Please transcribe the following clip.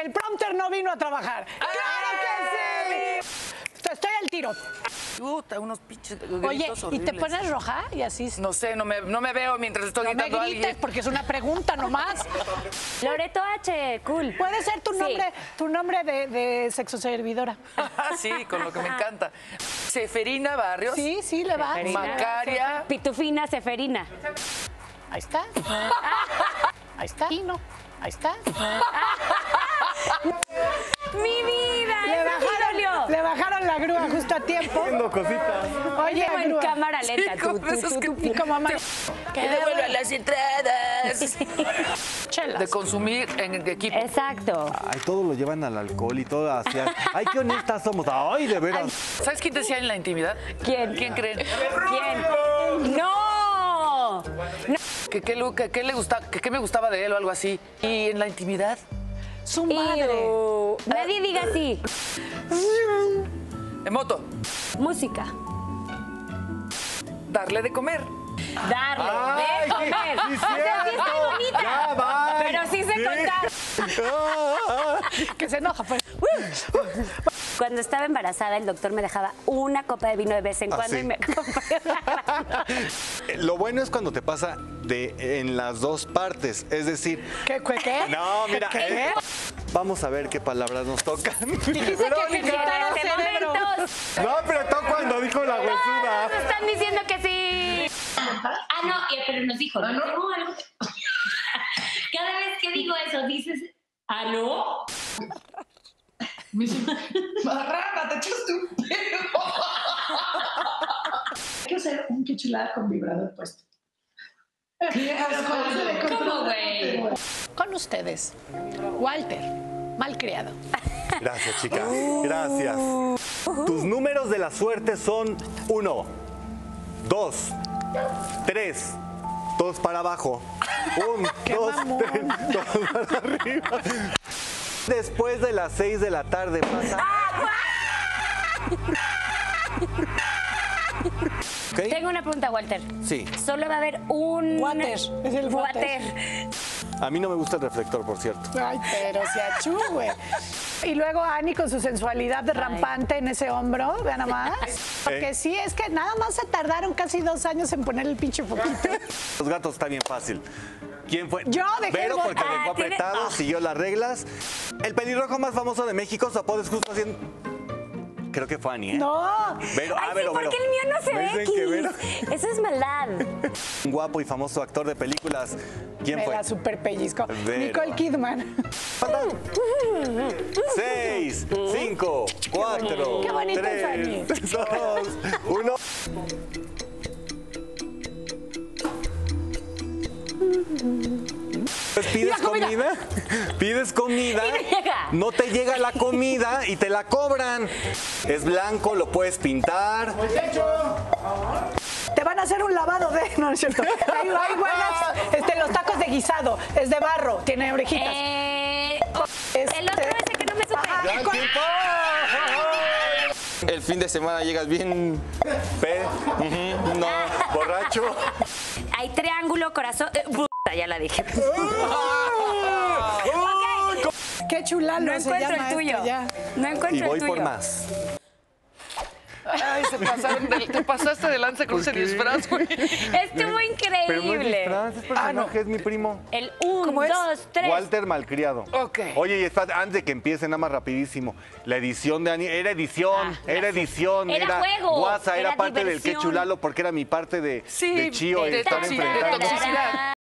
el prompter no vino a trabajar. ¡Claro que sí! Estoy al tiro. Puta, unos pinches gritos Oye, horribles. ¿y te pones roja? Y así... No sé, no me veo mientras estoy No me gritando a grites alguien. porque es una pregunta nomás. Loreto H, cool. Puede ser tu nombre de sexoservidora. Sí, con lo que me encanta. Seferina Barrios. Sí, sí, le va. Seferina. Macaria. Pitufina Seferina. Ahí está. Ahí está. Y no. Ahí está. ¡Mi vida! Le bajaron la grúa justo a tiempo. Haciendo cositas. Oye, Como en grúa. cámara lenta. Sí, como esos que- Y como mamá. Que devuelvan las entradas. Chelas. De consumir en equipo. Exacto. Ay, todo lo llevan al alcohol y todo hacia... Ay, qué honestas somos. Ay, de veras. ¿Sabes quién decía en la intimidad? ¿Quién? ¿Quién creen? ¿Quién? ¡No! ¿Qué le gustaba, qué me gustaba de él o algo así? Y en la intimidad. Su madre. Iu. Nadie diga así. En moto. Música. Darle de comer. Darle Ay, de comer. sí, O sea, sí está bonita. Ya, bye. Pero sí sé contar. Que se enoja, pues. Cuando estaba embarazada, el doctor me dejaba una copa de vino de vez en Ah, cuando sí. y me acompañaba. Lo bueno es cuando te pasa en las dos partes. Es decir, ¿Qué? no, mira, ¿Qué? vamos a ver qué palabras nos tocan. Dijiste que ejercitara el En este cerebro. momentos. No, pero tú cuando dijo la huesuda. Todos están diciendo que sí. Ah, no, pero nos dijo. ¿No? Algo. Cada vez que digo eso, dices, ¿ah, no? Me dice, marrana, te echaste un pedo. Hay que hacer un qué chulada con vibrador puesto. ¿Cómo, güey? Con ustedes, Walter, malcriado. Gracias, chica. Gracias. Tus números de la suerte son 1, 2, 3. Todos para abajo. 1, 2, 3, todos para arriba. Después de las 6 de la tarde pasa. ¿Ok? Tengo una pregunta, Walter. Sí. Solo va a haber un... Water, es el water. A mí no me gusta el reflector, por cierto. Ay, pero se achú, güey. Y luego Ani con su sensualidad rampante en ese hombro, vean nada más. Porque sí, es que nada más se tardaron casi 2 años en poner el pinche foquito. Los gatos está bien fácil. ¿Quién fue? Yo dejé Vero, el porque botón. dejó apretado, siguió las reglas. El pelirrojo más famoso de México, su apodo es justo haciendo... Creo que fue Ani, ¿eh? No. Vero, Ay, sí, Vero, porque Vero. el mío no se Me ve dicen que Vero. X. Eso es maldad. Un guapo y famoso actor de películas. ¿Quién Me fue? la super pellizco. Vero. Nicole Kidman. 6, 5, 4, Qué bonito es 3, Ani. 2, 1. Pues pides comida, pides comida, Y no llega. no te llega la comida y te la cobran. Es blanco, lo puedes pintar. Te van a hacer un lavado de... No, no es cierto. Hay buenas... los tacos de guisado. Es de barro. Tiene orejitas. El otro ese que no me supe. ¡Ya el tiempo! El fin de semana llegas bien. No, borracho. Hay triángulo, corazón... puta, ya la dije. Qué chulalo No se encuentro llama el tuyo. esto ya. No encuentro Y voy el tuyo. por más. Ay, te pasaste de lanza con ese disfraz, güey. Estuvo increíble. Pero no es disfraz, es personaje, es mi primo. El 1, ¿Cómo es? 2, 3. Walter Malcriado. Ok. Oye, y espérate, antes de que empiece, nada más rapidísimo. La edición de Ani, era edición, era edición, Era juego, guasa, era era parte del diversión. que chulalo porque era mi parte de Sí, Chío y de estar toxicidad. enfrentando. De toxicidad.